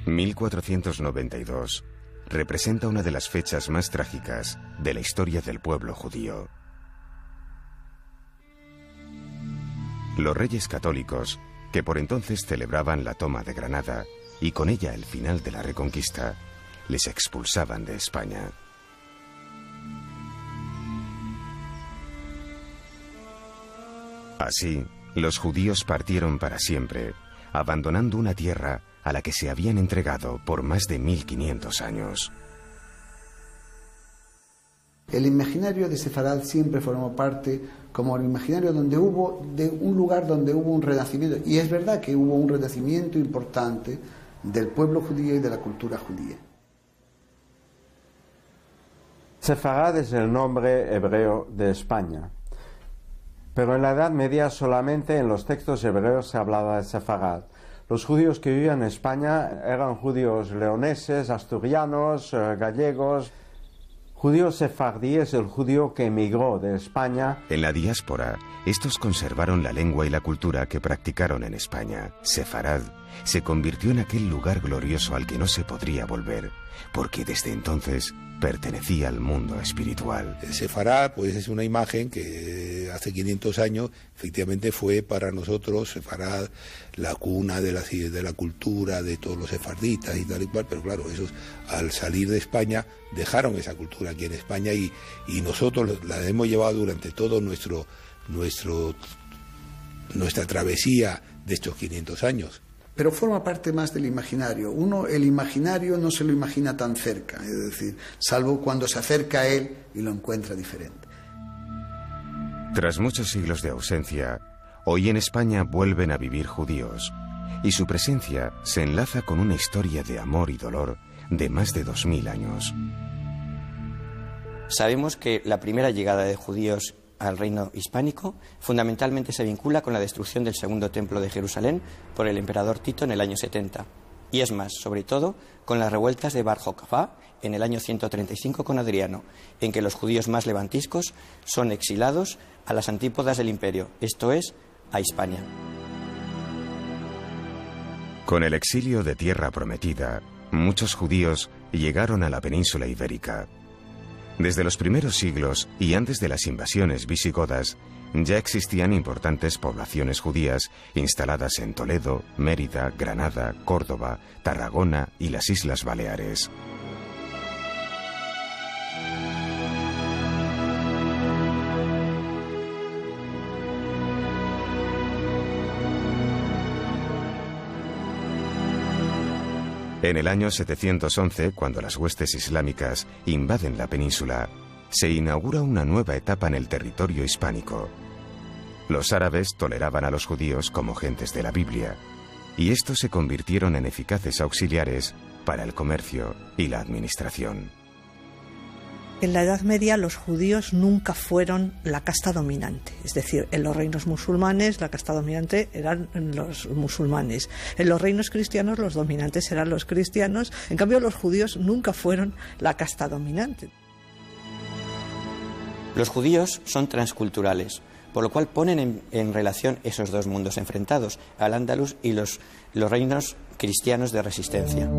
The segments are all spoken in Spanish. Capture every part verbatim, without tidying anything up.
mil cuatrocientos noventa y dos representa una de las fechas más trágicas de la historia del pueblo judío. Los reyes católicos, que por entonces celebraban la toma de Granada y con ella el final de la Reconquista, les expulsaban de España. Así, los judíos partieron para siempre, abandonando una tierra a la que se habían entregado por más de mil quinientos años. El imaginario de Sefarad siempre formó parte como el imaginario donde hubo, de un lugar donde hubo un renacimiento. Y es verdad que hubo un renacimiento importante del pueblo judío y de la cultura judía. Sefarad es el nombre hebreo de España. Pero en la Edad Media solamente en los textos hebreos se hablaba de Sefarad. Los judíos que vivían en España eran judíos leoneses, asturianos, eh, gallegos. Judío sefardí es el judío que emigró de España. En la diáspora, estos conservaron la lengua y la cultura que practicaron en España. Sefarad se convirtió en aquel lugar glorioso al que no se podría volver, porque desde entonces pertenecía al mundo espiritual. Sefarad, pues, es una imagen que hace quinientos años efectivamente fue para nosotros, Sefarad, la cuna de la, de la cultura de todos los sefarditas y tal y cual, pero claro, esos al salir de España dejaron esa cultura aquí en España y, y nosotros la hemos llevado durante todo nuestro, nuestro, nuestra travesía de estos quinientos años. Pero forma parte más del imaginario. Uno, el imaginario no se lo imagina tan cerca, es decir, salvo cuando se acerca a él y lo encuentra diferente. Tras muchos siglos de ausencia, hoy en España vuelven a vivir judíos, y su presencia se enlaza con una historia de amor y dolor de más de dos mil años. Sabemos que la primera llegada de judíos al reino hispánico fundamentalmente se vincula con la destrucción del segundo templo de Jerusalén por el emperador Tito en el año setenta. Y es más, sobre todo, con las revueltas de Bar Jocabá en el año ciento treinta y cinco con Adriano, en que los judíos más levantiscos son exilados a las antípodas del imperio, esto es, a Hispania. Con el exilio de Tierra Prometida, muchos judíos llegaron a la península ibérica. Desde los primeros siglos y antes de las invasiones visigodas, ya existían importantes poblaciones judías instaladas en Toledo, Mérida, Granada, Córdoba, Tarragona y las Islas Baleares. En el año setecientos once, cuando las huestes islámicas invaden la península, se inaugura una nueva etapa en el territorio hispánico. Los árabes toleraban a los judíos como gentes de la Biblia, y estos se convirtieron en eficaces auxiliares para el comercio y la administración. En la Edad Media los judíos nunca fueron la casta dominante, es decir, en los reinos musulmanes la casta dominante eran los musulmanes, en los reinos cristianos los dominantes eran los cristianos, en cambio los judíos nunca fueron la casta dominante. Los judíos son transculturales, por lo cual ponen en, en relación esos dos mundos enfrentados, al Andalus y los, los reinos cristianos de resistencia.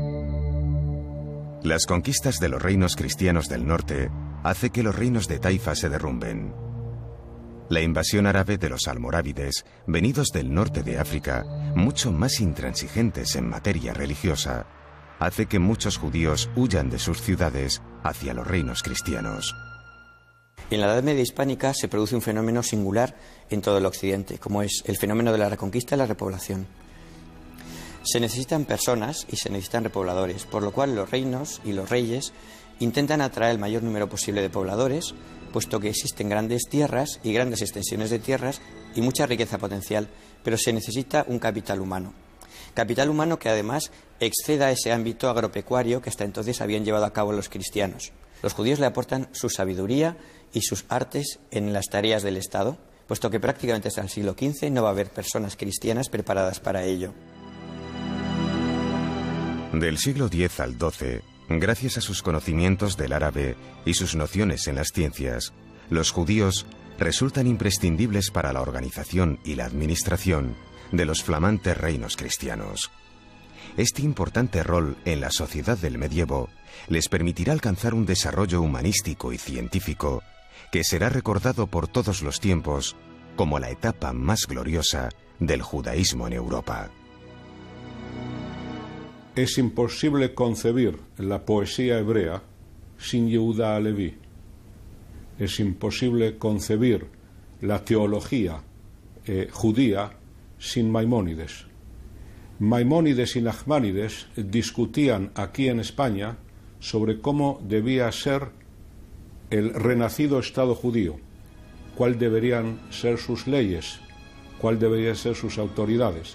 Las conquistas de los reinos cristianos del norte hace que los reinos de Taifa se derrumben. La invasión árabe de los almorávides, venidos del norte de África, mucho más intransigentes en materia religiosa, hace que muchos judíos huyan de sus ciudades hacia los reinos cristianos. En la Edad Media hispánica se produce un fenómeno singular en todo el occidente, como es el fenómeno de la reconquista y la repoblación. Se necesitan personas y se necesitan repobladores, por lo cual los reinos y los reyes intentan atraer el mayor número posible de pobladores, puesto que existen grandes tierras y grandes extensiones de tierras y mucha riqueza potencial, pero se necesita un capital humano. Capital humano que además exceda ese ámbito agropecuario que hasta entonces habían llevado a cabo los cristianos. Los judíos le aportan su sabiduría y sus artes en las tareas del Estado, puesto que prácticamente hasta el siglo quince no va a haber personas cristianas preparadas para ello. Del siglo diez al doce, gracias a sus conocimientos del árabe y sus nociones en las ciencias, los judíos resultan imprescindibles para la organización y la administración de los flamantes reinos cristianos. este importante rol en la sociedad del medievo les permitirá alcanzar un desarrollo humanístico y científico que será recordado por todos los tiempos como la etapa más gloriosa del judaísmo en Europa. Es imposible concebir la poesía hebrea sin Yehuda Halevi. Es imposible concebir la teología eh, judía sin Maimónides. Maimónides y Nachmanides discutían aquí en España sobre cómo debía ser el renacido Estado judío, cuál deberían ser sus leyes, cuál deberían ser sus autoridades.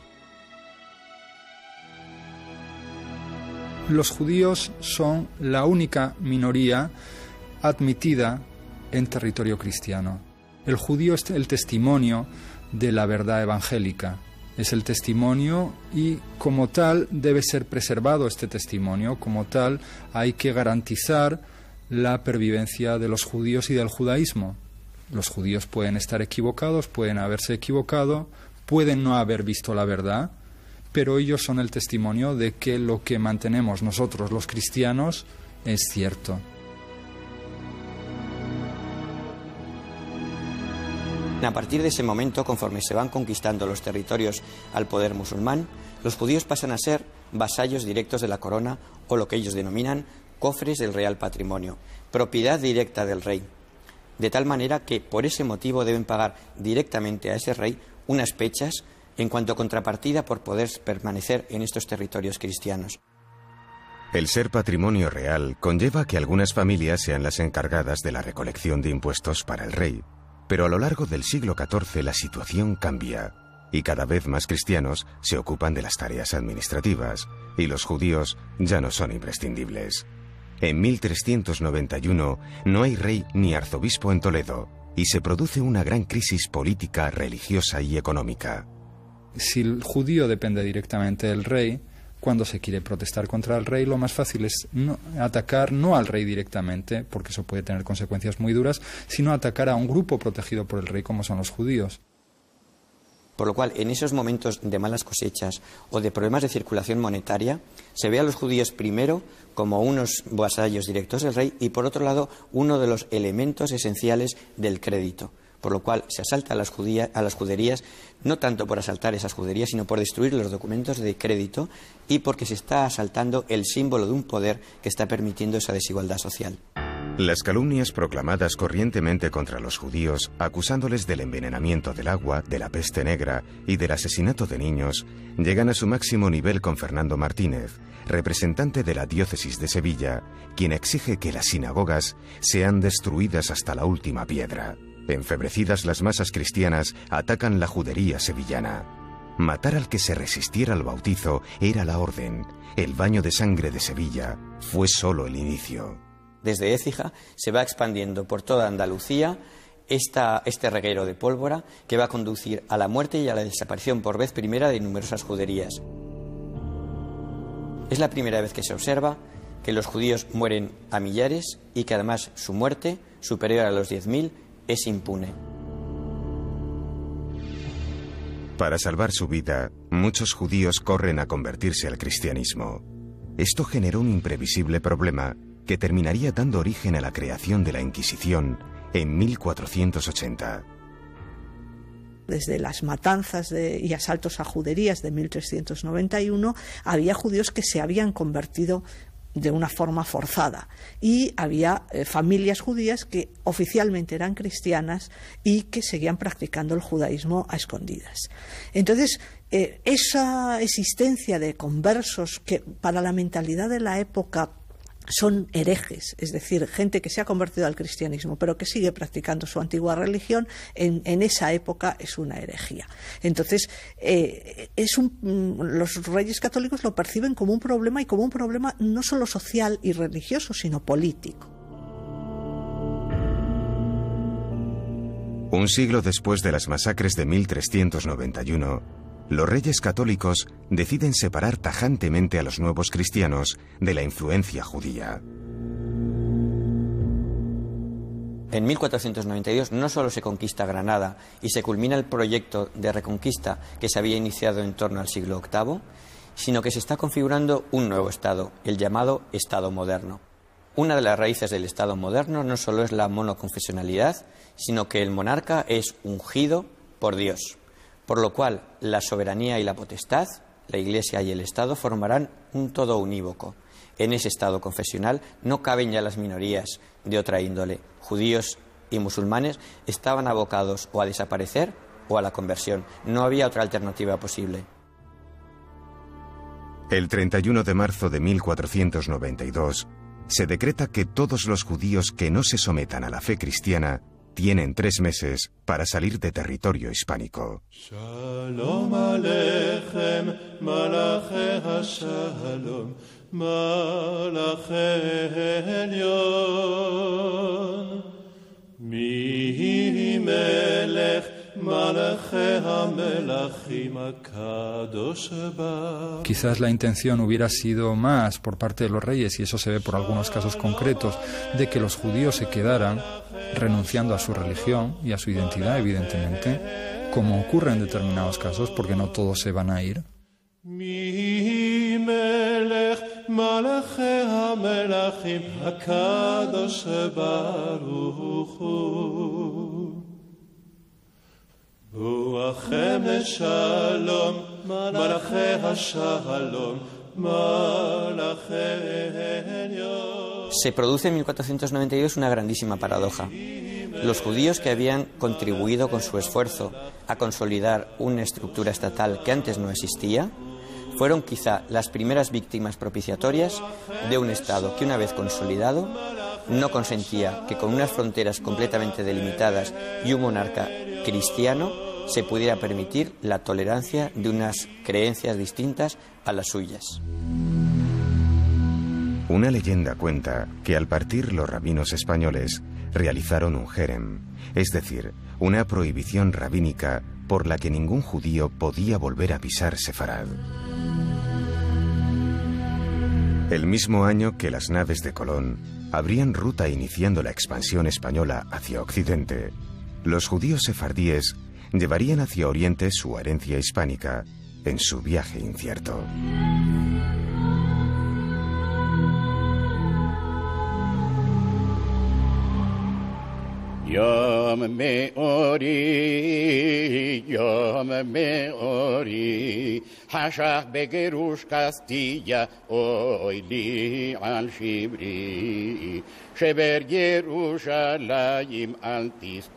Los judíos son la única minoría admitida en territorio cristiano. El judío es el testimonio de la verdad evangélica. Es el testimonio y como tal debe ser preservado este testimonio, como tal hay que garantizar la pervivencia de los judíos y del judaísmo. Los judíos pueden estar equivocados, pueden haberse equivocado, pueden no haber visto la verdad, pero ellos son el testimonio de que lo que mantenemos nosotros los cristianos es cierto. A partir de ese momento, conforme se van conquistando los territorios al poder musulmán, los judíos pasan a ser vasallos directos de la corona o lo que ellos denominan cofres del real patrimonio, propiedad directa del rey, de tal manera que por ese motivo deben pagar directamente a ese rey unas pechas en cuanto a contrapartida por poder permanecer en estos territorios cristianos. El ser patrimonio real conlleva que algunas familias sean las encargadas de la recolección de impuestos para el rey. Pero a lo largo del siglo catorce la situación cambia y cada vez más cristianos se ocupan de las tareas administrativas y los judíos ya no son imprescindibles. En mil trescientos noventa y uno no hay rey ni arzobispo en Toledo y se produce una gran crisis política, religiosa y económica. Si el judío depende directamente del rey, cuando se quiere protestar contra el rey, lo más fácil es no, atacar no al rey directamente, porque eso puede tener consecuencias muy duras, sino atacar a un grupo protegido por el rey, como son los judíos. Por lo cual, en esos momentos de malas cosechas o de problemas de circulación monetaria, se ve a los judíos primero como unos vasallos directos del rey y, por otro lado, uno de los elementos esenciales del crédito. Por lo cual se asalta a las, judía, a las juderías, no tanto por asaltar esas juderías, sino por destruir los documentos de crédito y porque se está asaltando el símbolo de un poder que está permitiendo esa desigualdad social. Las calumnias proclamadas corrientemente contra los judíos, acusándoles del envenenamiento del agua, de la peste negra y del asesinato de niños, llegan a su máximo nivel con Fernando Martínez, representante de la diócesis de Sevilla, quien exige que las sinagogas sean destruidas hasta la última piedra. Enfebrecidas, las masas cristianas atacan la judería sevillana. Matar al que se resistiera al bautizo era la orden. El baño de sangre de Sevilla fue solo el inicio. Desde Écija se va expandiendo por toda Andalucía esta, este reguero de pólvora que va a conducir a la muerte y a la desaparición por vez primera de numerosas juderías. Es la primera vez que se observa que los judíos mueren a millares y que además su muerte, superior a los diez mil, es impune. Para salvar su vida, muchos judíos corren a convertirse al cristianismo. Esto generó un imprevisible problema que terminaría dando origen a la creación de la Inquisición en mil cuatrocientos ochenta. Desde las matanzas de, y asaltos a juderías de mil trescientos noventa y uno, había judíos que se habían convertido de una forma forzada y había eh, familias judías que oficialmente eran cristianas y que seguían practicando el judaísmo a escondidas. Entonces, eh, esa existencia de conversos que para la mentalidad de la época son herejes, es decir, gente que se ha convertido al cristianismo pero que sigue practicando su antigua religión, en, en esa época es una herejía. Entonces, eh, es un, los reyes católicos lo perciben como un problema y como un problema no solo social y religioso, sino político. Un siglo después de las masacres de mil trescientos noventa y uno, los reyes católicos deciden separar tajantemente a los nuevos cristianos de la influencia judía. En mil cuatrocientos noventa y dos no solo se conquista Granada y se culmina el proyecto de reconquista que se había iniciado en torno al siglo octavo, sino que se está configurando un nuevo Estado, el llamado Estado moderno. Una de las raíces del Estado moderno no solo es la monoconfesionalidad, sino que el monarca es ungido por Dios, por lo cual la soberanía y la potestad, la Iglesia y el Estado, formarán un todo unívoco. En ese Estado confesional no caben ya las minorías de otra índole. Judíos y musulmanes estaban abocados o a desaparecer o a la conversión. No había otra alternativa posible. El treinta y uno de marzo de mil cuatrocientos noventa y dos se decreta que todos los judíos que no se sometan a la fe cristiana tienen tres meses para salir de territorio hispánico. Shalom Aleichem, Malache HaShalom, Malache Elyon, Mi Melech, Malache HaMelachim HaKadosh Baruch. Quizás la intención hubiera sido más por parte de los reyes, y eso se ve por algunos casos concretos, de que los judíos se quedaran renunciando a su religión y a su identidad, evidentemente, como ocurre en determinados casos, porque no todos se van a ir. Mi Melech, Malache HaMelachim HaKadosh Baruch Hu. Ruachem Shalom, Malache HaShalom, Malache Elyon. Se produce en mil cuatrocientos noventa y dos una grandísima paradoja. Los judíos que habían contribuido con su esfuerzo a consolidar una estructura estatal que antes no existía, fueron quizá las primeras víctimas propiciatorias de un Estado que, una vez consolidado, no consentía que con unas fronteras completamente delimitadas y un monarca cristiano se pudiera permitir la tolerancia de unas creencias distintas a las suyas. Una leyenda cuenta que al partir los rabinos españoles realizaron un jerem, es decir, una prohibición rabínica por la que ningún judío podía volver a pisar Sefarad. El mismo año que las naves de Colón abrían ruta iniciando la expansión española hacia Occidente, los judíos sefardíes llevarían hacia Oriente su herencia hispánica en su viaje incierto. Yom meori, Yom meori, Hashach begerush Castilla, oy li al shibri, Sheber Yerushalayim al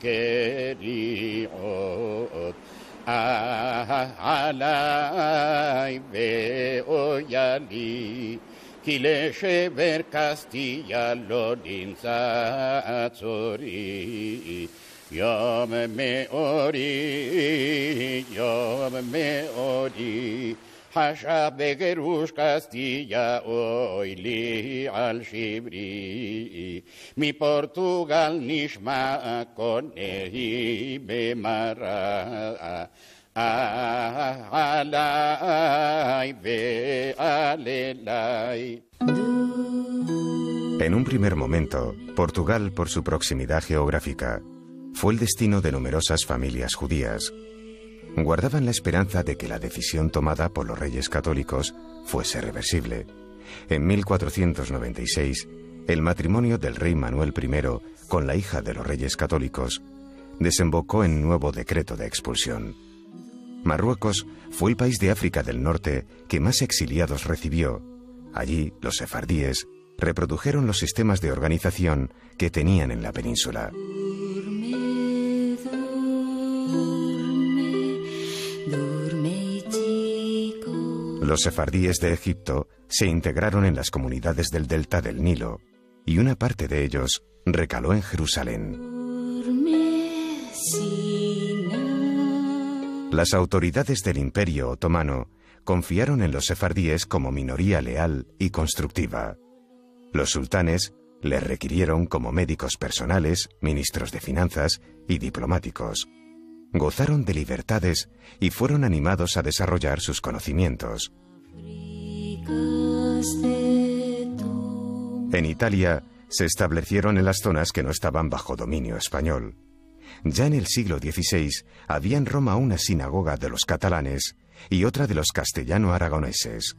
tiskeriot, alay ve'oyali, Kile sheber Castilla lodin satzori, Yom meori, Yom meori, Hasha begerush Castilla oy li al shibri, Mi Portugal nishma konehi bemara, alay ve alelay. En un primer momento, Portugal, por su proximidad geográfica, fue el destino de numerosas familias judías. Guardaban la esperanza de que la decisión tomada por los reyes católicos fuese reversible. En mil cuatrocientos noventa y seis, el matrimonio del rey Manuel primero con la hija de los reyes católicos desembocó en nuevo decreto de expulsión. Marruecos fue el país de África del Norte que más exiliados recibió. Allí, los sefardíes reprodujeron los sistemas de organización que tenían en la península. Los sefardíes de Egipto se integraron en las comunidades del delta del Nilo y una parte de ellos recaló en Jerusalén. Las autoridades del Imperio Otomano confiaron en los sefardíes como minoría leal y constructiva. Los sultanes les requirieron como médicos personales, ministros de finanzas y diplomáticos. Gozaron de libertades y fueron animados a desarrollar sus conocimientos. En Italia se establecieron en las zonas que no estaban bajo dominio español. Ya en el siglo dieciséis había en Roma una sinagoga de los catalanes y otra de los castellano-aragoneses.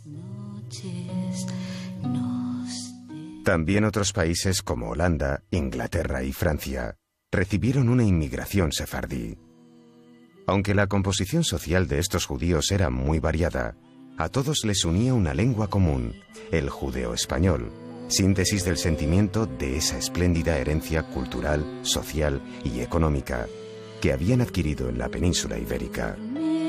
También otros países como Holanda, Inglaterra y Francia recibieron una inmigración sefardí. Aunque la composición social de estos judíos era muy variada, a todos les unía una lengua común, el judeo-español, síntesis del sentimiento de esa espléndida herencia cultural, social y económica que habían adquirido en la península ibérica.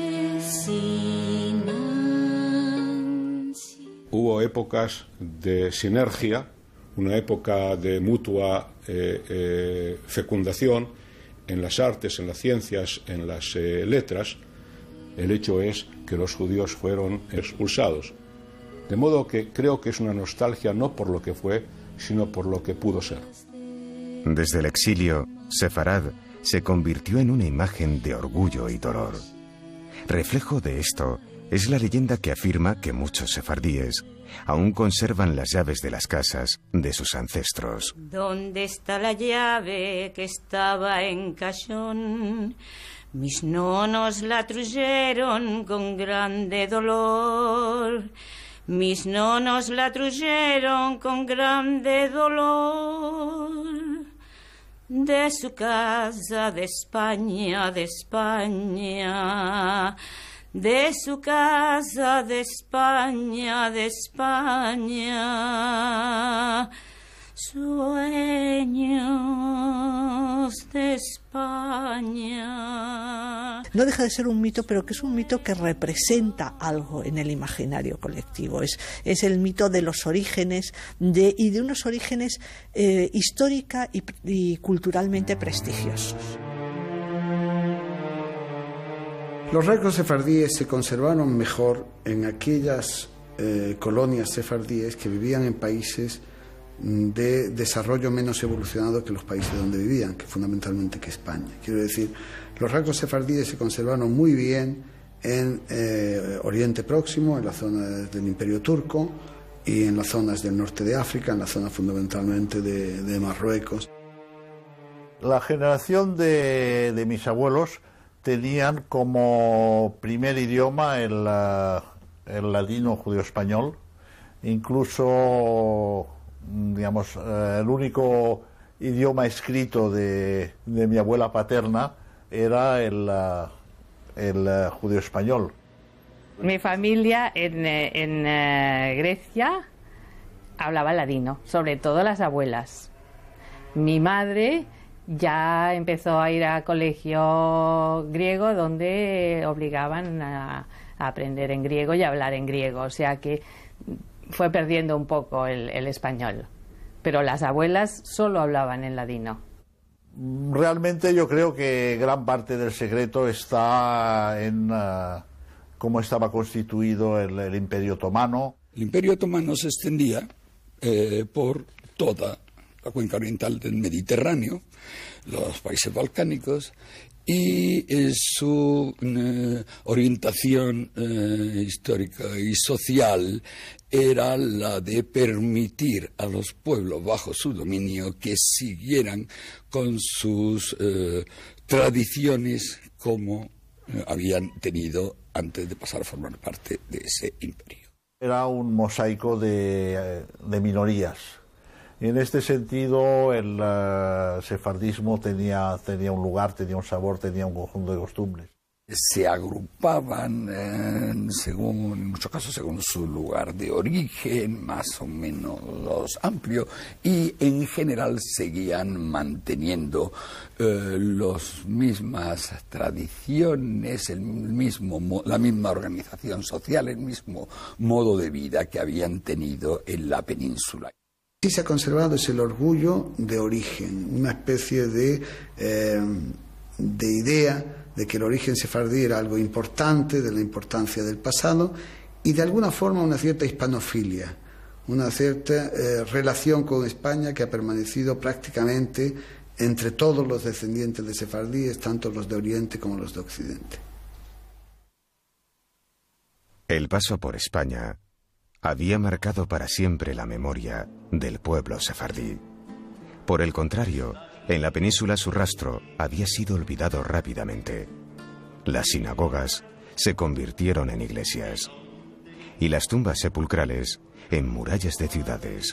Hubo épocas de sinergia, una época de mutua eh, eh, fecundación en las artes, en las ciencias, en las eh, letras. El hecho es que los judíos fueron expulsados. De modo que creo que es una nostalgia no por lo que fue, sino por lo que pudo ser. Desde el exilio, Sefarad se convirtió en una imagen de orgullo y dolor. Reflejo de esto es la leyenda que afirma que muchos sefardíes aún conservan las llaves de las casas de sus ancestros. ¿Dónde está la llave que estaba en cajón? Mis nonos la truyeron con grande dolor. Mis nonos la truyeron con grande dolor. De su casa de España, de España. De su casa de España, de España, sueños de España. No deja de ser un mito, pero que es un mito que representa algo en el imaginario colectivo. Es, es el mito de los orígenes de, y de unos orígenes eh, histórica y, y culturalmente prestigiosos. Los rasgos sefardíes se conservaron mejor en aquellas eh, colonias sefardíes que vivían en países de desarrollo menos evolucionado que los países donde vivían, que fundamentalmente que España. Quiero decir, los rasgos sefardíes se conservaron muy bien en eh, Oriente Próximo, en la zona del Imperio Turco y en las zonas del norte de África, en la zona fundamentalmente de, de Marruecos. La generación de, de mis abuelos tenían como primer idioma el, el ladino judío-español, incluso, digamos, el único idioma escrito de, de mi abuela paterna era el, el judío-español. Mi familia en, en Grecia hablaba ladino, sobre todo las abuelas. Mi madre ya empezó a ir a colegio griego donde obligaban a, a aprender en griego y a hablar en griego, o sea que fue perdiendo un poco el, el español, pero las abuelas solo hablaban en ladino. Realmente yo creo que gran parte del secreto está en uh, cómo estaba constituido el, el Imperio Otomano. El Imperio Otomano se extendía eh, por toda la cuenca oriental del Mediterráneo, los países balcánicos, y eh, su eh, orientación eh, histórica y social era la de permitir a los pueblos bajo su dominio que siguieran con sus eh, tradiciones como eh, habían tenido antes de pasar a formar parte de ese imperio. Era un mosaico de, de minorías. Y en este sentido el uh, sefardismo tenía, tenía un lugar, tenía un sabor, tenía un conjunto de costumbres. Se agrupaban, eh, según, en muchos casos, según su lugar de origen, más o menos amplio, y en general seguían manteniendo eh, las mismas tradiciones, el mismo, la misma organización social, el mismo modo de vida que habían tenido en la península. Sí se ha conservado es el orgullo de origen, una especie de, eh, de idea de que el origen sefardí era algo importante, de la importancia del pasado, y de alguna forma una cierta hispanofilia, una cierta eh, relación con España que ha permanecido prácticamente entre todos los descendientes de sefardíes, tanto los de Oriente como los de Occidente. El paso por España había marcado para siempre la memoria del pueblo sefardí. Por el contrario, en la península su rastro había sido olvidado rápidamente. Las sinagogas se convirtieron en iglesias y las tumbas sepulcrales en murallas de ciudades.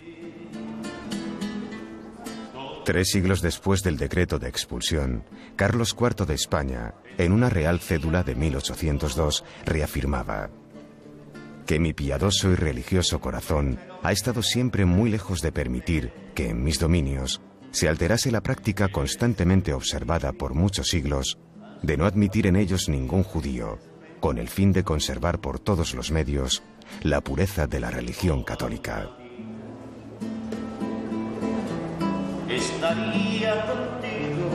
Tres siglos después del decreto de expulsión, Carlos cuarto de España, en una real cédula de mil ochocientos dos, reafirmaba: que mi piadoso y religioso corazón ha estado siempre muy lejos de permitir que en mis dominios se alterase la práctica constantemente observada por muchos siglos de no admitir en ellos ningún judío, con el fin de conservar por todos los medios la pureza de la religión católica. Estaría contigo,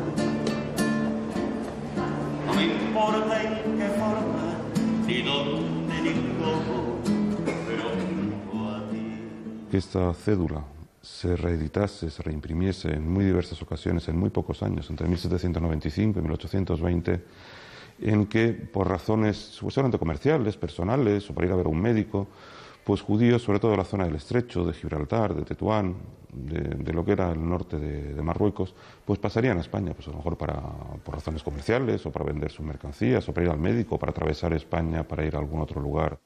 no me importa en qué forma, ni dónde ni cómo, pero junto a ti. Que esta cédula se reeditase, se reimprimiese en muy diversas ocasiones, en muy pocos años, entre mil setecientos noventa y cinco y mil ochocientos veinte, en que por razones supuestamente comerciales, personales o para ir a ver a un médico, pues judíos, sobre todo de la zona del Estrecho, de Gibraltar, de Tetuán, de, de lo que era el norte de, de Marruecos, pues pasarían a España, pues a lo mejor para, por razones comerciales o para vender sus mercancías o para ir al médico, o para atravesar España, para ir a algún otro lugar.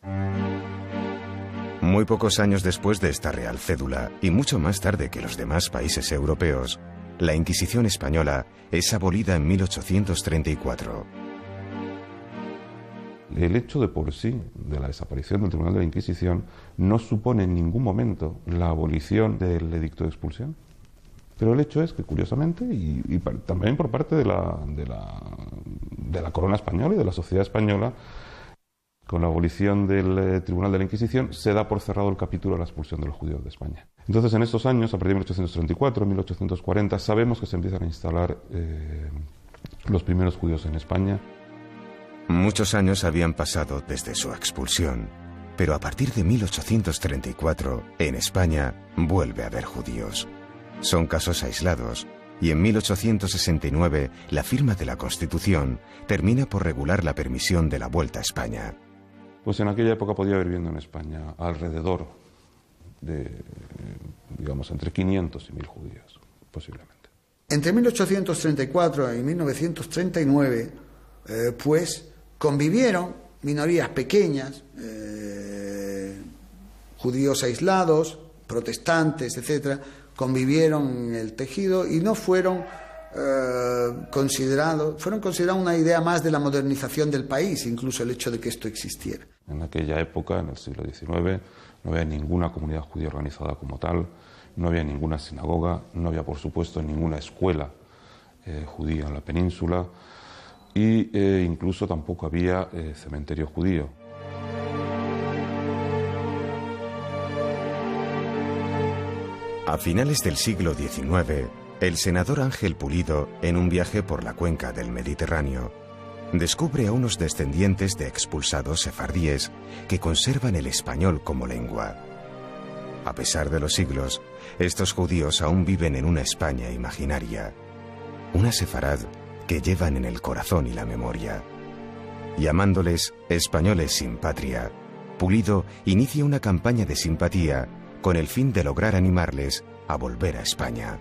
Muy pocos años después de esta real cédula, y mucho más tarde que los demás países europeos, la Inquisición española es abolida en mil ochocientos treinta y cuatro. El hecho de por sí de la desaparición del Tribunal de la Inquisición no supone en ningún momento la abolición del edicto de expulsión. Pero el hecho es que, curiosamente, y, y también por parte de la, de, la, de la corona española y de la sociedad española, con la abolición del eh, Tribunal de la Inquisición se da por cerrado el capítulo de la expulsión de los judíos de España. Entonces, en estos años, a partir de mil ochocientos treinta y cuatro, mil ochocientos cuarenta, sabemos que se empiezan a instalar eh, los primeros judíos en España. Muchos años habían pasado desde su expulsión, pero a partir de mil ochocientos treinta y cuatro, en España, vuelve a haber judíos. Son casos aislados, y en mil ochocientos sesenta y nueve, la firma de la Constitución termina por regular la permisión de la vuelta a España. Pues en aquella época podía haber viviendo en España alrededor de, digamos, entre quinientos y mil judíos, posiblemente. Entre mil ochocientos treinta y cuatro y mil novecientos treinta y nueve, eh, pues, convivieron minorías pequeñas, eh, judíos aislados, protestantes, etcétera, convivieron en el tejido y no fueron eh, considerados, fueron considerados una idea más de la modernización del país, incluso el hecho de que esto existiera. En aquella época, en el siglo diecinueve, no había ninguna comunidad judía organizada como tal, no había ninguna sinagoga, no había, por supuesto, ninguna escuela eh, judía en la península, y eh, incluso tampoco había eh, cementerio judío. A finales del siglo diecinueve, el senador Ángel Pulido, en un viaje por la cuenca del Mediterráneo, descubre a unos descendientes de expulsados sefardíes que conservan el español como lengua. A pesar de los siglos, estos judíos aún viven en una España imaginaria, una sefarad que llevan en el corazón y la memoria. Llamándoles españoles sin patria, Pulido inicia una campaña de simpatía con el fin de lograr animarles a volver a España.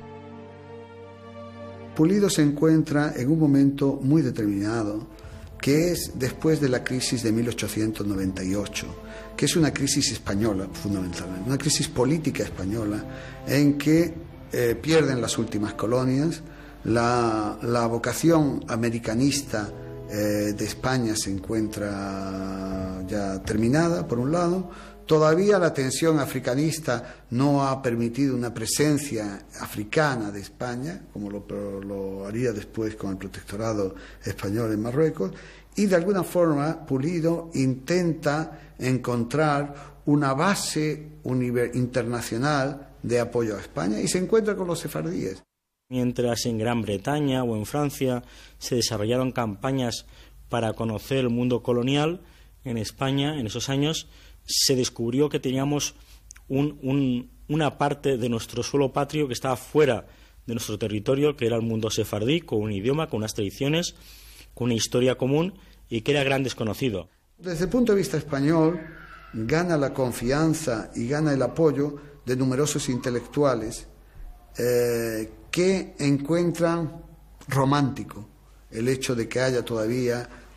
Pulido se encuentra en un momento muy determinado, que es después de la crisis de mil ochocientos noventa y ocho, que es una crisis española, fundamentalmente, una crisis política española, en que eh, pierden las últimas colonias, la, la vocación americanista eh, de España se encuentra ya terminada, por un lado. Todavía la tensión africanista no ha permitido una presencia africana de España, como lo, lo haría después con el protectorado español en Marruecos, y de alguna forma Pulido intenta encontrar una base internacional de apoyo a España y se encuentra con los sefardíes. Mientras en Gran Bretaña o en Francia se desarrollaron campañas para conocer el mundo colonial, en España, en esos años, se descubrió que teníamos un, un, una parte de nuestro suelo patrio que estaba fuera de nuestro territorio, que era el mundo sefardí, con un idioma, con unas tradiciones, con una historia común y que era gran desconocido. Desde el punto de vista español, gana la confianza y gana el apoyo de numerosos intelectuales eh, que encuentran romántico el hecho de que haya todavía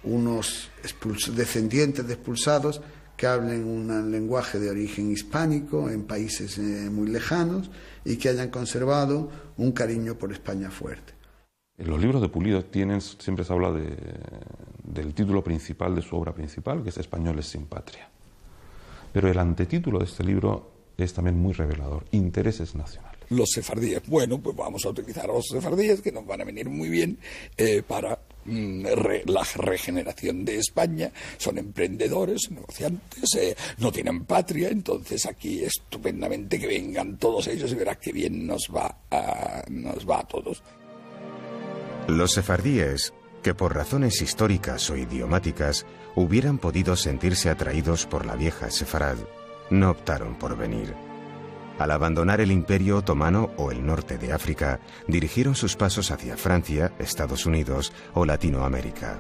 unos descendientes de expulsados que hablen un lenguaje de origen hispánico en países eh, muy lejanos y que hayan conservado un cariño por España fuerte. En los libros de Pulido tienen, siempre se habla de, del título principal de su obra principal, que es Españoles sin patria. Pero el antetítulo de este libro es también muy revelador, Intereses nacionales. Los sefardíes. Bueno, pues vamos a utilizar a los sefardíes, que nos van a venir muy bien eh, para mm, re, la regeneración de España. Son emprendedores, negociantes, eh, no tienen patria, entonces aquí estupendamente que vengan todos ellos y verás qué bien nos va a, nos va a todos. Los sefardíes, que por razones históricas o idiomáticas hubieran podido sentirse atraídos por la vieja Sefarad, no optaron por venir. Al abandonar el Imperio Otomano o el norte de África, dirigieron sus pasos hacia Francia, Estados Unidos o Latinoamérica.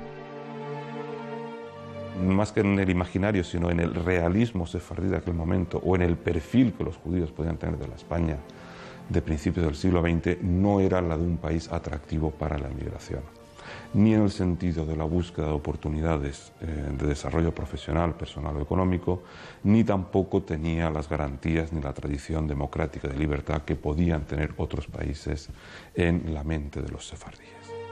Más que en el imaginario, sino en el realismo sefardí de aquel momento, o en el perfil que los judíos podían tener de la España de principios del siglo veinte, no era la de un país atractivo para la migración, ni en el sentido de la búsqueda de oportunidades eh, de desarrollo profesional, personal o económico, ni tampoco tenía las garantías ni la tradición democrática de libertad que podían tener otros países en la mente de los sefardíes.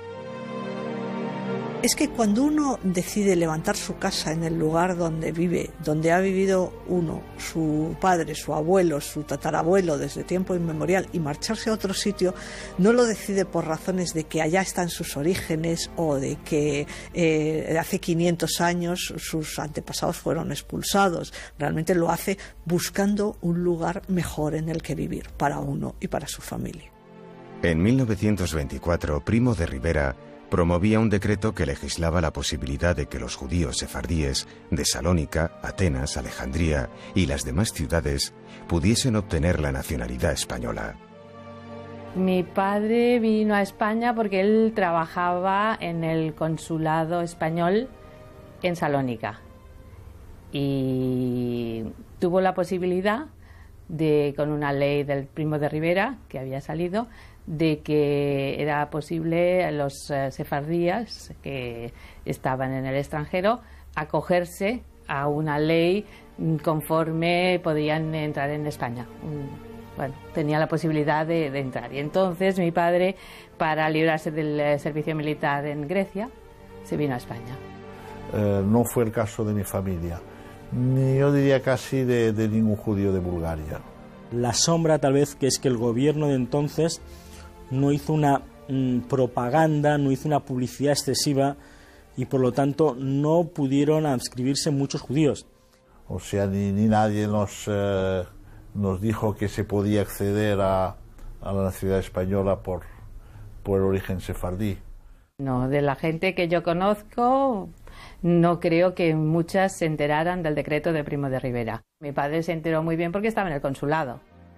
Es que cuando uno decide levantar su casa en el lugar donde vive, donde ha vivido uno, su padre, su abuelo, su tatarabuelo desde tiempo inmemorial, y marcharse a otro sitio, no lo decide por razones de que allá están sus orígenes o de que eh, hace quinientos años sus antepasados fueron expulsados. Realmente lo hace buscando un lugar mejor en el que vivir para uno y para su familia. En mil novecientos veinticuatro, Primo de Rivera promovía un decreto que legislaba la posibilidad de que los judíos sefardíes de Salónica, Atenas, Alejandría y las demás ciudades pudiesen obtener la nacionalidad española. Mi padre vino a España porque él trabajaba en el consulado español en Salónica y tuvo la posibilidad de, con una ley del Primo de Rivera que había salido, de que era posible a los uh, sefardíes que estaban en el extranjero acogerse a una ley conforme podían entrar en España. Bueno, tenía la posibilidad de, de entrar. Y entonces mi padre, para librarse del uh, servicio militar en Grecia, se vino a España. Eh, no fue el caso de mi familia, ni yo diría casi de, de ningún judío de Bulgaria. La sombra tal vez que es que el gobierno de entonces no hizo una mm, propaganda, no hizo una publicidad excesiva y por lo tanto no pudieron adscribirse muchos judíos. O sea, ni, ni nadie nos, eh, nos dijo que se podía acceder a, a la nacionalidad española por, por el origen sefardí. No, de la gente que yo conozco, no creo que muchas se enteraran del decreto de Primo de Rivera. Mi padre se enteró muy bien porque estaba en el consulado.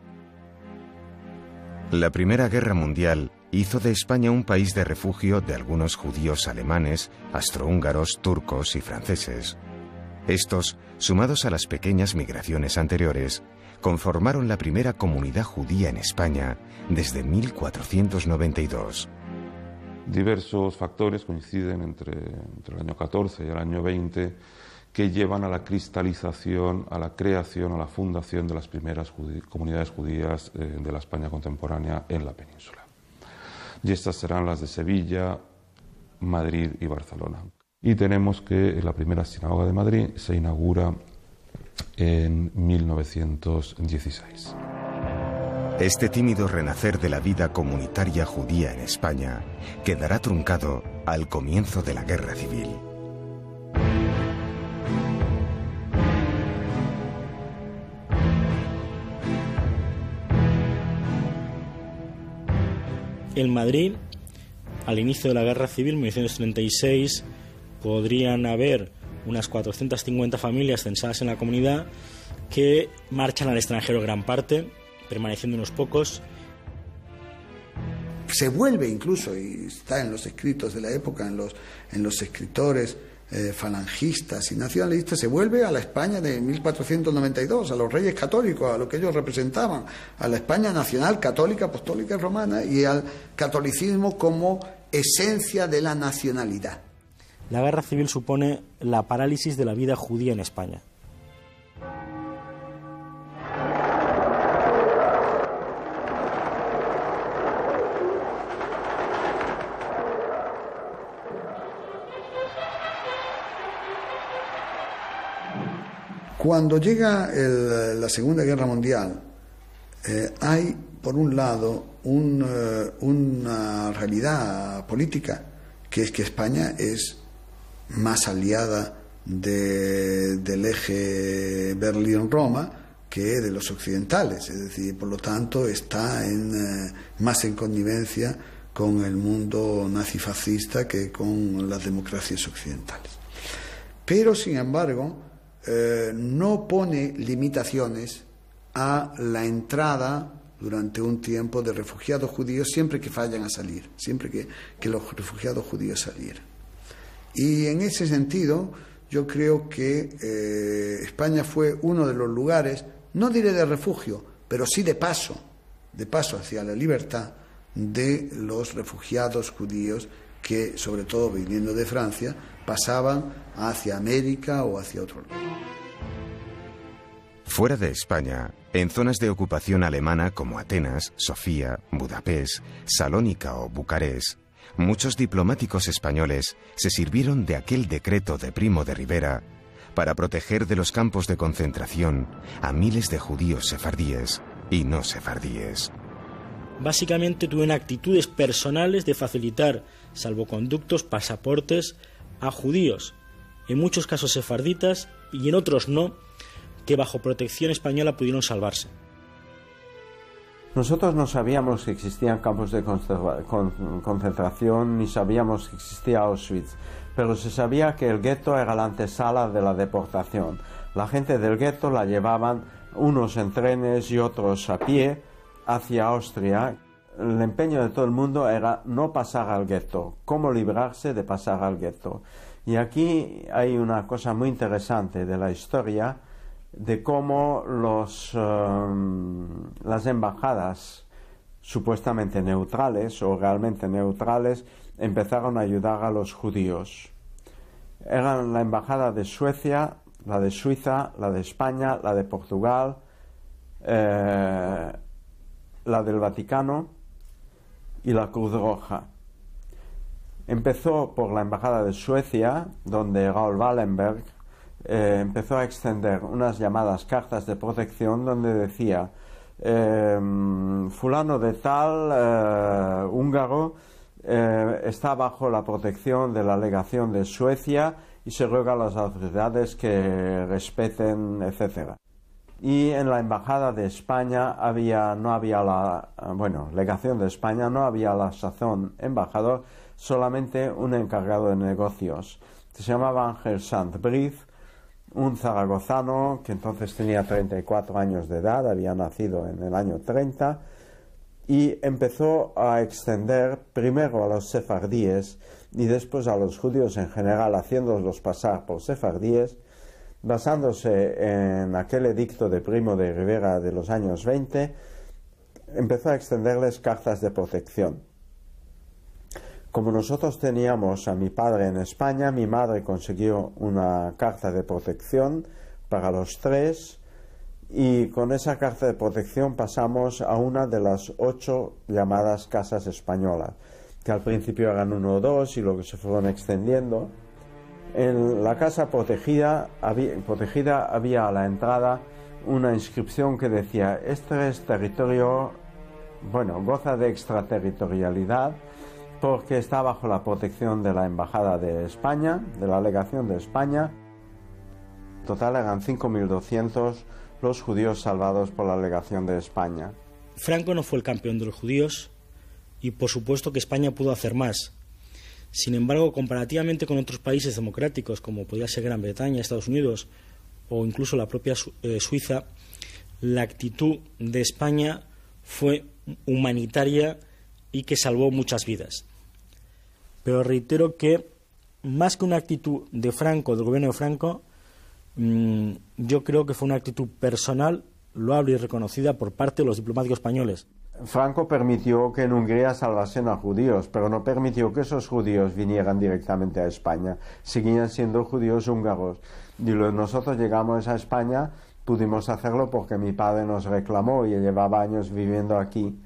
La Primera Guerra Mundial hizo de España un país de refugio de algunos judíos alemanes, astrohúngaros, turcos y franceses. Estos, sumados a las pequeñas migraciones anteriores, conformaron la primera comunidad judía en España desde mil cuatrocientos noventa y dos. Diversos factores coinciden entre, entre el año catorce y el año veinte que llevan a la cristalización, a la creación, a la fundación de las primeras judí- comunidades judías eh, de la España contemporánea en la península. Y estas serán las de Sevilla, Madrid y Barcelona. Y tenemos que la primera sinagoga de Madrid se inaugura en mil novecientos dieciséis. Este tímido renacer de la vida comunitaria judía en España quedará truncado al comienzo de la Guerra Civil. En Madrid, al inicio de la Guerra Civil, en mil novecientos treinta y seis, podrían haber unas cuatrocientas cincuenta familias censadas en la comunidad que marchan al extranjero gran parte, permaneciendo unos pocos. Se vuelve incluso, y está en los escritos de la época, en los, en los escritores eh, falangistas y nacionalistas, se vuelve a la España de mil cuatrocientos noventa y dos, a los reyes católicos, a lo que ellos representaban, a la España nacional, católica, apostólica y romana, y al catolicismo como esencia de la nacionalidad. La guerra civil supone la parálisis de la vida judía en España. Cuando llega el, la Segunda Guerra Mundial, eh, hay, por un lado, un, uh, una realidad política, que es que España es más aliada de, del eje Berlín-Roma que de los occidentales, es decir, por lo tanto está en, eh, más en connivencia con el mundo nazifascista que con las democracias occidentales. Pero, sin embargo, Eh, no pone limitaciones a la entrada durante un tiempo de refugiados judíos siempre que vayan a salir, siempre que, que los refugiados judíos salieran. Y en ese sentido yo creo que eh, España fue uno de los lugares, no diré de refugio, pero sí de paso, de paso hacia la libertad de los refugiados judíos que, sobre todo viniendo de Francia, pasaban hacia América o hacia otro lugar. Fuera de España, en zonas de ocupación alemana como Atenas, Sofía, Budapest, Salónica o Bucarest, muchos diplomáticos españoles se sirvieron de aquel decreto de Primo de Rivera para proteger de los campos de concentración a miles de judíos sefardíes y no sefardíes. Básicamente tuvieron actitudes personales de facilitar salvoconductos, pasaportes a judíos, en muchos casos sefarditas y en otros no, que bajo protección española pudieron salvarse. Nosotros no sabíamos que existían campos de concentración ni sabíamos que existía Auschwitz, pero se sabía que el gueto era la antesala de la deportación. La gente del gueto la llevaban unos en trenes y otros a pie hacia Austria. El empeño de todo el mundo era no pasar al gueto, cómo librarse de pasar al gueto. Y aquí hay una cosa muy interesante de la historia de cómo los, um, las embajadas supuestamente neutrales o realmente neutrales empezaron a ayudar a los judíos. Eran la embajada de Suecia, la de Suiza, la de España, la de Portugal, eh, la del Vaticano y la Cruz Roja. Empezó por la embajada de Suecia, donde Raoul Wallenberg eh, empezó a extender unas llamadas cartas de protección donde decía eh, fulano de tal, eh, húngaro, eh, está bajo la protección de la legación de Suecia y se ruega a las autoridades que respeten, etcétera. Y en la embajada de España había, no había la, bueno, legación de España, no había la sazón embajador, solamente un encargado de negocios. Se llamaba Ángel Sant-Briz, un zaragozano que entonces tenía treinta y cuatro años de edad, había nacido en el año treinta, y empezó a extender primero a los sefardíes y después a los judíos en general, haciéndolos pasar por sefardíes, basándose en aquel edicto de Primo de Rivera de los años veinte, empezó a extenderles cartas de protección. Como nosotros teníamos a mi padre en España, mi madre consiguió una carta de protección para los tres y con esa carta de protección pasamos a una de las ocho llamadas casas españolas, que al principio eran uno o dos y luego se fueron extendiendo. En la casa protegida había, protegida había a la entrada una inscripción que decía: este es territorio, bueno, goza de extraterritorialidad porque está bajo la protección de la Embajada de España, de la Legación de España. En total eran cinco mil doscientos los judíos salvados por la Legación de España. Franco no fue el campeón de los judíos y por supuesto que España pudo hacer más. Sin embargo, comparativamente con otros países democráticos, como podía ser Gran Bretaña, Estados Unidos o incluso la propia eh, Suiza, la actitud de España fue humanitaria y que salvó muchas vidas. Pero reitero que, más que una actitud de Franco, del gobierno de Franco, mmm, yo creo que fue una actitud personal, loable y reconocida por parte de los diplomáticos españoles. Franco permitió que en Hungría salvasen a judíos, pero no permitió que esos judíos vinieran directamente a España. Seguían siendo judíos húngaros. Y nosotros llegamos a España, pudimos hacerlo porque mi padre nos reclamó y llevaba años viviendo aquí.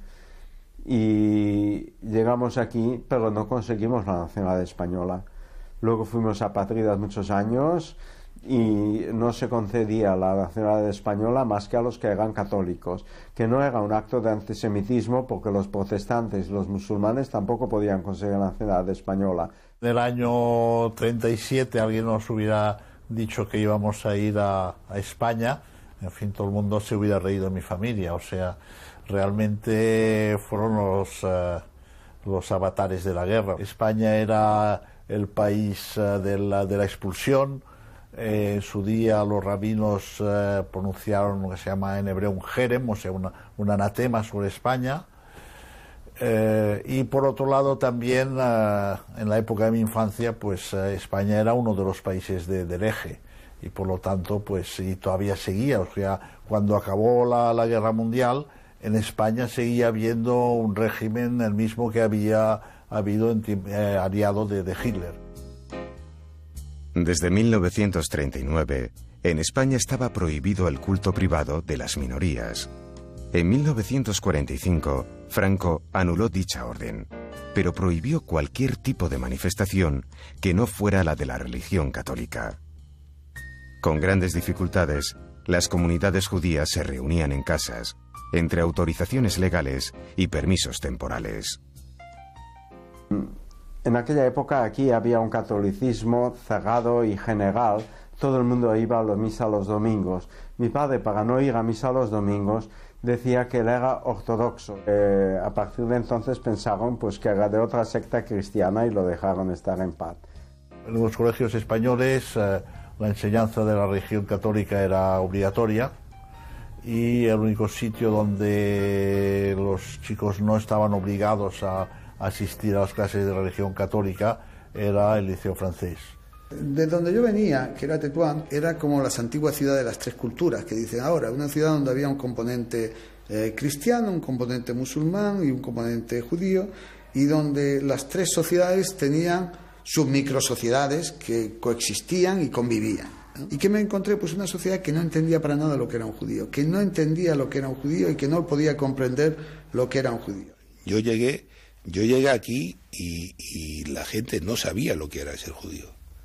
Y llegamos aquí, pero no conseguimos la nacionalidad española. Luego fuimos apátridas muchos años y no se concedía la nacionalidad española más que a los que eran católicos, que no era un acto de antisemitismo porque los protestantes y los musulmanes tampoco podían conseguir la nacionalidad española. En el año treinta y siete alguien nos hubiera dicho que íbamos a ir a, a España, en fin, todo el mundo se hubiera reído de mi familia, o sea, realmente fueron los, uh, los avatares de la guerra. España era el país uh, de, la, de la expulsión. Eh, en su día los rabinos eh, pronunciaron lo que se llama en hebreo un jerem, o sea, una, un anatema sobre España. Eh, y por otro lado también, eh, en la época de mi infancia, pues eh, España era uno de los países de, del eje, y por lo tanto, pues, y todavía seguía, o sea, cuando acabó la, la Guerra Mundial, en España seguía habiendo un régimen, el mismo que había habido en, eh, aliado de, de Hitler. Desde mil novecientos treinta y nueve, en España estaba prohibido el culto privado de las minorías. En mil novecientos cuarenta y cinco, Franco anuló dicha orden, pero prohibió cualquier tipo de manifestación que no fuera la de la religión católica. Con grandes dificultades, las comunidades judías se reunían en casas, entre autorizaciones legales y permisos temporales. En aquella época aquí había un catolicismo cerrado y general. Todo el mundo iba a la misa los domingos. Mi padre, para no ir a misa los domingos, decía que él era ortodoxo. Eh, a partir de entonces pensaron pues, que era de otra secta cristiana y lo dejaron estar en paz. En los colegios españoles eh, la enseñanza de la religión católica era obligatoria, y el único sitio donde los chicos no estaban obligados a asistir a las clases de religión católica era el Liceo Francés. De donde yo venía, que era Tetuán, era como las antiguas ciudades de las tres culturas que dicen ahora, una ciudad donde había un componente eh, cristiano, un componente musulmán y un componente judío, y donde las tres sociedades tenían sus microsociedades que coexistían y convivían. ¿Y qué me encontré? Pues una sociedad que no entendía para nada lo que era un judío, que no entendía lo que era un judío y que no podía comprender lo que era un judío. Yo llegué, yo llegué aquí y, y la gente no sabía lo que era ser judío.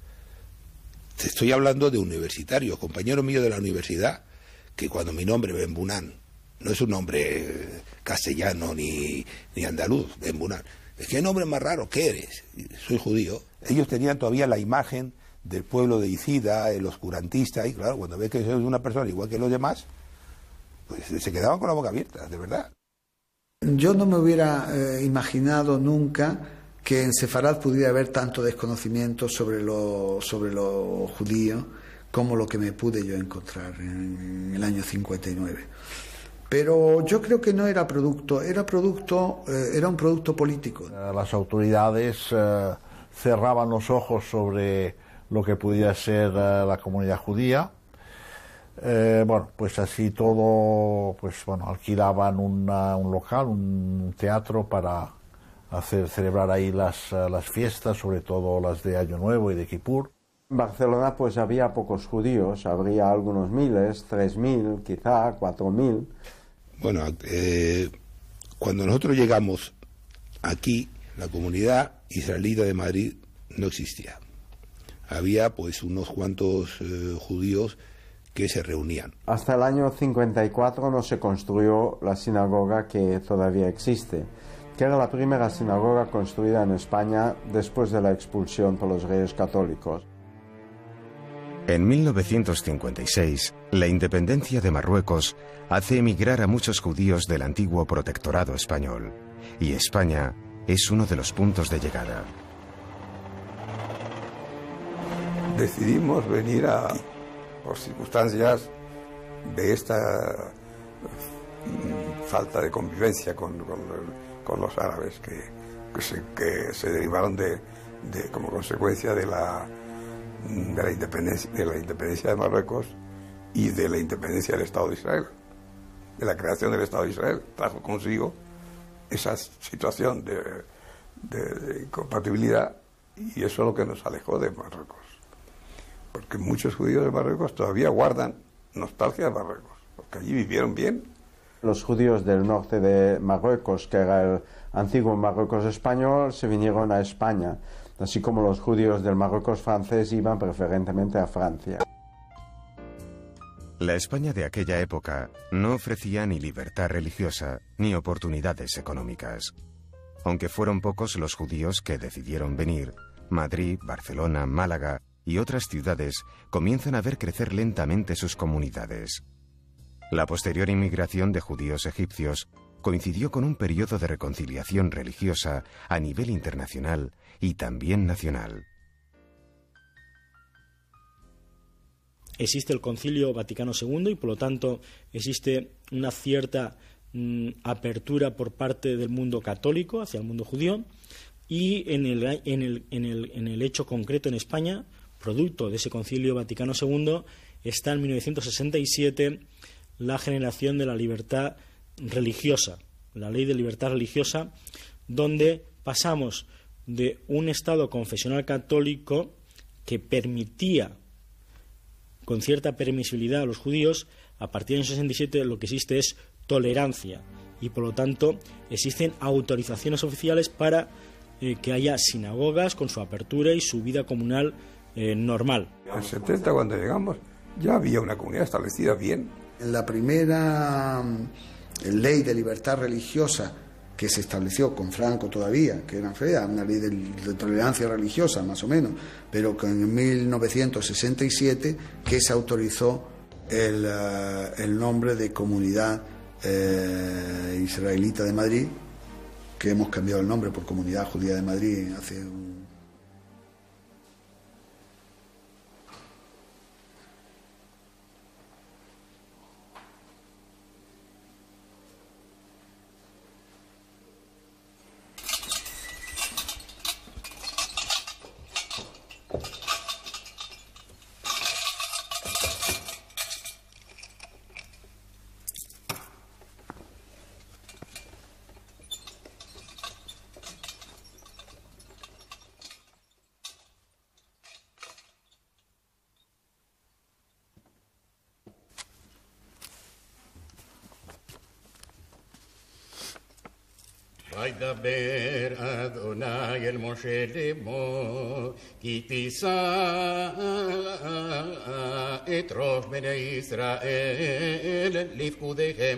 Te estoy hablando de universitarios, compañeros míos de la universidad, que cuando mi nombre, Benbunán, no es un nombre castellano ni, ni andaluz, Benbunán, es que nombre más raro, ¿qué eres? Soy judío. Ellos tenían todavía la imagen del pueblo de Icida, el oscurantista, y claro, cuando ves que soy una persona igual que los demás, pues se quedaban con la boca abierta, de verdad. Yo no me hubiera eh, imaginado nunca que en Sefarad pudiera haber tanto desconocimiento sobre lo, sobre lo judío como lo que me pude yo encontrar en el año cincuenta y nueve. Pero yo creo que no era producto, era producto, eh, era un producto político. Las autoridades eh, cerraban los ojos sobre lo que pudiera ser uh, la comunidad judía. Eh, bueno, pues así todo, pues bueno, alquilaban una, un local, un teatro para hacer celebrar ahí las, uh, las fiestas, sobre todo las de Año Nuevo y de Kippur. En Barcelona pues había pocos judíos, habría algunos miles, tres mil, quizá cuatro mil. Bueno, eh, cuando nosotros llegamos aquí, la comunidad israelita de Madrid no existía. Había pues unos cuantos eh, judíos que se reunían. Hasta el año cincuenta y cuatro no se construyó la sinagoga que todavía existe, que era la primera sinagoga construida en España después de la expulsión por los Reyes Católicos. En mil novecientos cincuenta y seis, la independencia de Marruecos hace emigrar a muchos judíos del antiguo protectorado español, y España es uno de los puntos de llegada. Decidimos venir a, por circunstancias de esta falta de convivencia con, con, con los árabes que, que, se, que se derivaron de, de como consecuencia de la, de, la independencia, de la independencia de Marruecos y de la independencia del Estado de Israel, de la creación del Estado de Israel. Trajo consigo esa situación de, de, de incompatibilidad, y eso es lo que nos alejó de Marruecos. Porque muchos judíos de Marruecos todavía guardan nostalgia de Marruecos, porque allí vivieron bien. Los judíos del norte de Marruecos, que era el antiguo Marruecos español, se vinieron a España, así como los judíos del Marruecos francés iban preferentemente a Francia. La España de aquella época no ofrecía ni libertad religiosa ni oportunidades económicas. Aunque fueron pocos los judíos que decidieron venir, Madrid, Barcelona, Málaga y otras ciudades comienzan a ver crecer lentamente sus comunidades. La posterior inmigración de judíos egipcios coincidió con un periodo de reconciliación religiosa a nivel internacional y también nacional. Existe el Concilio Vaticano segundo y por lo tanto existe una cierta mm, apertura por parte del mundo católico hacia el mundo judío, y en el, en el, en el, en el hecho concreto en España, producto de ese Concilio Vaticano segundo, está en mil novecientos sesenta y siete la generación de la libertad religiosa, la ley de libertad religiosa, donde pasamos de un Estado confesional católico que permitía con cierta permisibilidad a los judíos. A partir del sesenta y siete lo que existe es tolerancia y por lo tanto existen autorizaciones oficiales para eh, que haya sinagogas con su apertura y su vida comunal eh, normal. En el setenta, cuando llegamos, ya había una comunidad establecida bien. La primera ley de libertad religiosa que se estableció con Franco todavía, que era fea, una ley de, de tolerancia religiosa más o menos, pero que en mil novecientos sesenta y siete que se autorizó el, uh, el nombre de Comunidad eh, Israelita de Madrid, que hemos cambiado el nombre por Comunidad Judía de Madrid hace un... וידבר אדוני אל משה לאמור, כי תישא את ראש בני ישראל לפקודיהם,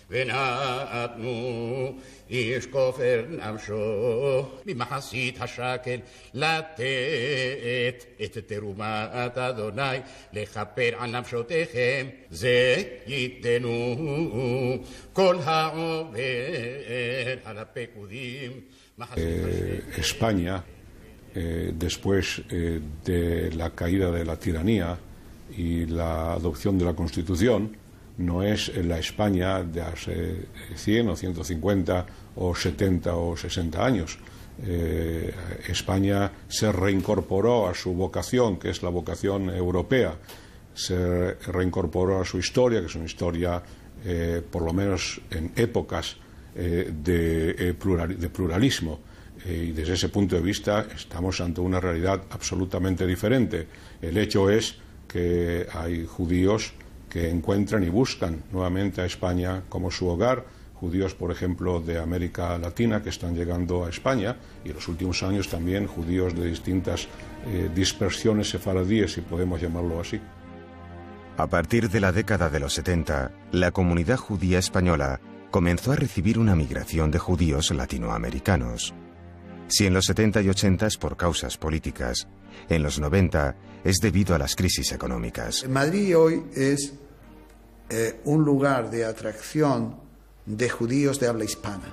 ונתנו איש כופר נפשו ממחצית השקל לתת את תרומת אדוני לכפר על נפשותיכם, זה ייתנו כל העובר על הפקודים. Eh, España, eh, después eh, de la caída de la tiranía y la adopción de la Constitución, no es la España de hace cien o ciento cincuenta o setenta o sesenta años. Eh, España se reincorporó a su vocación, que es la vocación europea, se reincorporó a su historia, que es una historia, eh, por lo menos en épocas, eh, de, eh, plural, de pluralismo. Eh, y desde ese punto de vista estamos ante una realidad absolutamente diferente. El hecho es que hay judíos que encuentran y buscan nuevamente a España como su hogar, judíos, por ejemplo, de América Latina que están llegando a España, y en los últimos años también judíos de distintas eh, dispersiones sefaradíes, si podemos llamarlo así. A partir de la década de los setenta, la comunidad judía española comenzó a recibir una migración de judíos latinoamericanos. Si en los setenta y ochenta es por causas políticas, en los noventa es debido a las crisis económicas. Madrid hoy es eh, un lugar de atracción de judíos de habla hispana.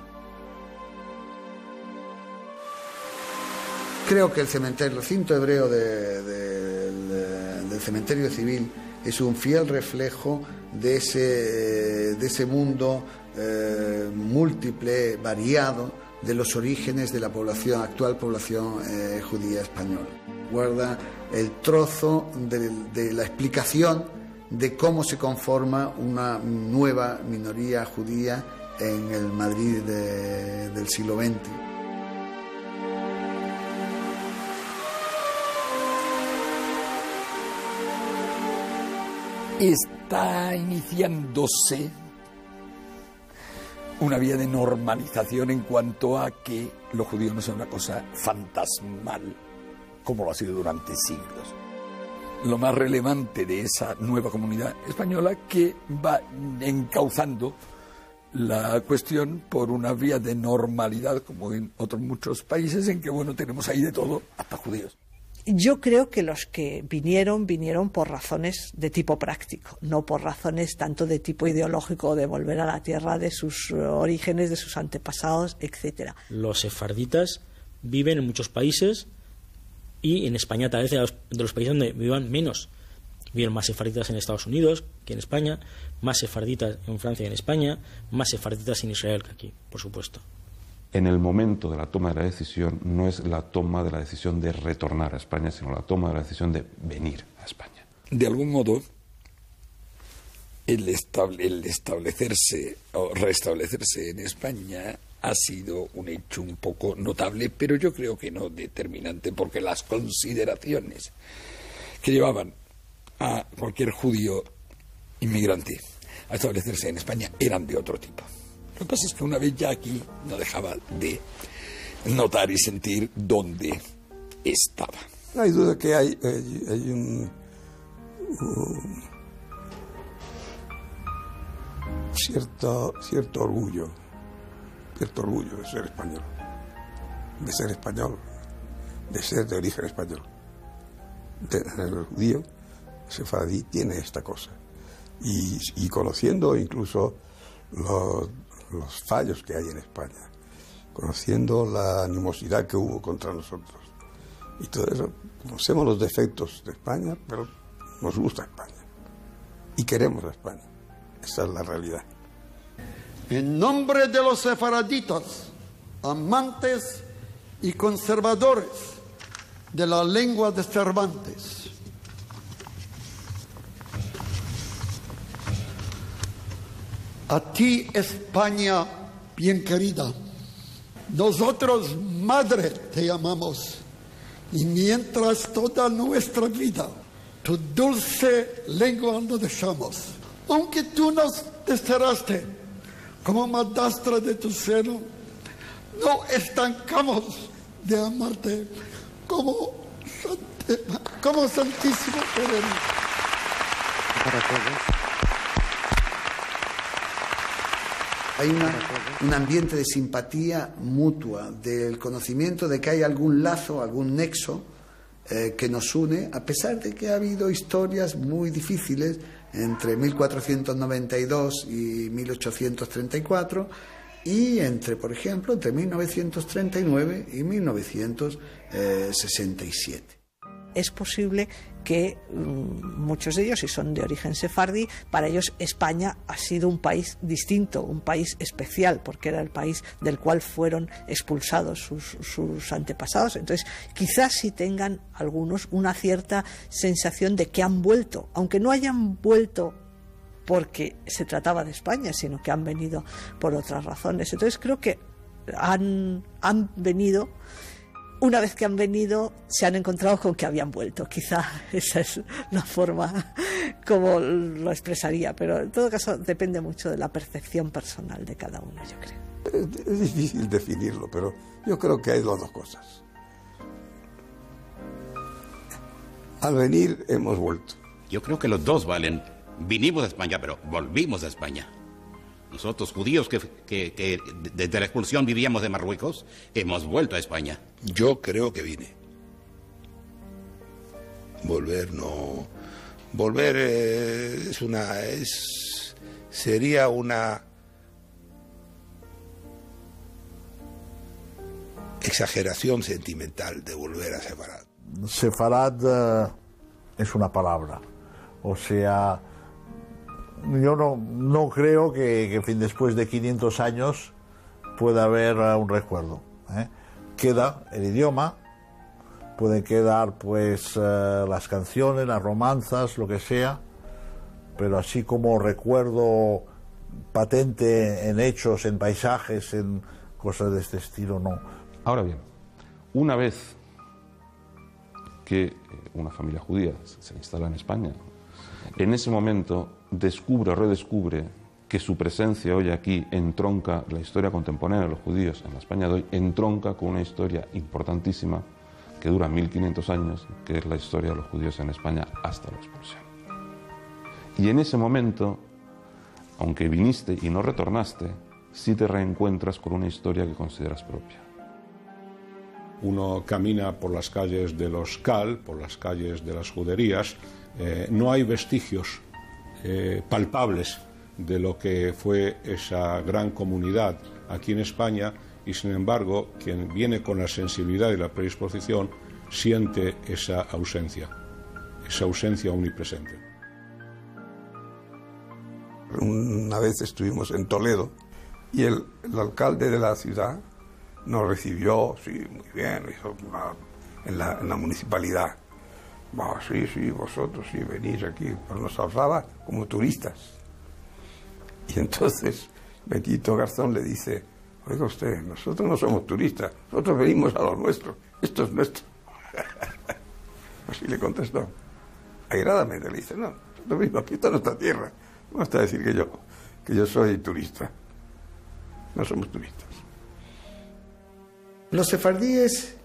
Creo que el cementerio, el recinto hebreo de, de, de, del cementerio civil es un fiel reflejo de ese, de ese mundo eh, múltiple, variado, de los orígenes de la población, actual población eh, judía española. Guarda el trozo de, de la explicación de cómo se conforma una nueva minoría judía en el Madrid de, del siglo veinte. Está iniciándose una vía de normalización en cuanto a que los judíos no son una cosa fantasmal, como lo ha sido durante siglos. Lo más relevante de esa nueva comunidad española que va encauzando la cuestión por una vía de normalidad, como en otros muchos países, en que, bueno, tenemos ahí de todo, hasta judíos. Yo creo que los que vinieron, vinieron por razones de tipo práctico, no por razones tanto de tipo ideológico, de volver a la tierra de sus orígenes, de sus antepasados, etcétera. Los sefarditas viven en muchos países y en España tal vez de los, de los países donde vivan menos. Viven más sefarditas en Estados Unidos que en España, más sefarditas en Francia y en España, más sefarditas en Israel que aquí, por supuesto. En el momento de la toma de la decisión no es la toma de la decisión de retornar a España, sino la toma de la decisión de venir a España. De algún modo, el, estable, el establecerse o restablecerse en España ha sido un hecho un poco notable, pero yo creo que no determinante, porque las consideraciones que llevaban a cualquier judío inmigrante a establecerse en España eran de otro tipo. Lo que pasa es que una vez ya aquí no dejaba de notar y sentir dónde estaba. No hay duda que hay, hay, hay un, un cierto, cierto orgullo, cierto orgullo de ser español, de ser español, de ser de origen español. De, el judío sefaradí tiene esta cosa. Y, y conociendo incluso los, los fallos que hay en España, conociendo la animosidad que hubo contra nosotros y todo eso, conocemos los defectos de España, pero nos gusta España y queremos a España. Esa es la realidad. En nombre de los sefaraditas, amantes y conservadores de la lengua de Cervantes, a ti, España bien querida, nosotros, madre, te llamamos, y mientras toda nuestra vida tu dulce lengua no dejamos. Aunque tú nos desterraste como madrastra de tu seno, no estancamos de amarte como, como Santísimo Sereno. Para todos. Hay una, un ambiente de simpatía mutua, del conocimiento de que hay algún lazo, algún nexo eh, que nos une, a pesar de que ha habido historias muy difíciles entre mil cuatrocientos noventa y dos y mil ochocientos treinta y cuatro y entre, por ejemplo, entre mil novecientos treinta y nueve y mil novecientos sesenta y siete. Es posible que um, muchos de ellos, si son de origen sefardí, para ellos España ha sido un país distinto, un país especial, porque era el país del cual fueron expulsados sus, sus antepasados. Entonces, quizás sí tengan algunos una cierta sensación de que han vuelto, aunque no hayan vuelto porque se trataba de España, sino que han venido por otras razones. Entonces, creo que han, han venido... Una vez que han venido, se han encontrado con que habían vuelto. Quizá esa es la forma como lo expresaría, pero en todo caso depende mucho de la percepción personal de cada uno, yo creo. Es, es difícil definirlo, pero yo creo que hay las dos cosas. Al venir hemos vuelto. Yo creo que los dos valen. Vinimos a España, pero volvimos a España. Nosotros, judíos que, que, que desde la expulsión vivíamos de Marruecos, hemos vuelto a España. Yo creo que vine. Volver no... Volver eh, es una... Es, sería una... exageración sentimental de volver a Sefarad. Sefarad eh, es una palabra. O sea... Yo no, no creo que, que en fin, después de quinientos años pueda haber uh, un recuerdo. ¿eh? Queda el idioma, pueden quedar pues uh, las canciones, las romanzas, lo que sea, pero así como recuerdo patente en hechos, en paisajes, en cosas de este estilo, no. Ahora bien, una vez que una familia judía se instala en España, en ese momento descubre o redescubre que su presencia hoy aquí entronca la historia contemporánea de los judíos en la España de hoy, entronca con una historia importantísima que dura mil quinientos años, que es la historia de los judíos en España hasta la expulsión. Y en ese momento, aunque viniste y no retornaste, sí te reencuentras con una historia que consideras propia. Uno camina por las calles de los Cal, por las calles de las juderías, eh, no hay vestigios eh, palpables de lo que fue esa gran comunidad aquí en España, y sin embargo quien viene con la sensibilidad y la predisposición siente esa ausencia, esa ausencia omnipresente. Una vez estuvimos en Toledo y el, el alcalde de la ciudad nos recibió, sí, muy bien, hizo una, en, la, en la municipalidad. Oh, sí, sí, vosotros sí venís aquí, pero nos hablaba como turistas. Y entonces Betito Garzón le dice, oiga usted, nosotros no somos turistas, nosotros venimos a lo nuestro, esto es nuestro. Así le contestó. Airadamente le dice, no, nosotros venimos aquí, está nuestra tierra. No basta decir que yo, que yo soy turista. No somos turistas. Los sefardíes,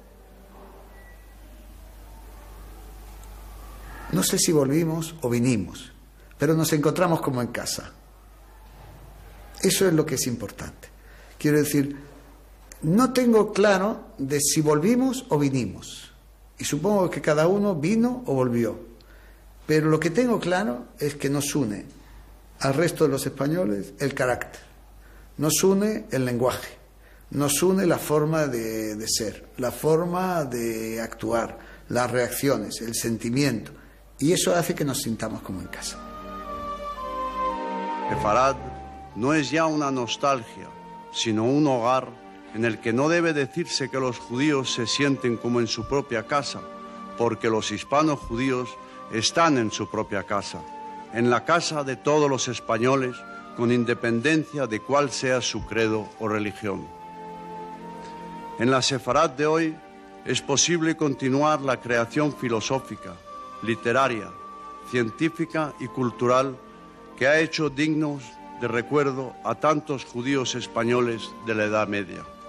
no sé si volvimos o vinimos, pero nos encontramos como en casa. Eso es lo que es importante. Quiero decir, no tengo claro de si volvimos o vinimos. Y supongo que cada uno vino o volvió. Pero lo que tengo claro es que nos une al resto de los españoles el carácter. Nos une el lenguaje. Nos une la forma de, de ser, la forma de actuar, las reacciones, el sentimiento. Y eso hace que nos sintamos como en casa. Sefarad no es ya una nostalgia, sino un hogar en el que no debe decirse que los judíos se sienten como en su propia casa, porque los hispanos judíos están en su propia casa, en la casa de todos los españoles, con independencia de cuál sea su credo o religión. En la Sefarad de hoy es posible continuar la creación filosófica, literaria, científica y cultural que ha hecho dignos de recuerdo a tantos judíos españoles de la Edad Media.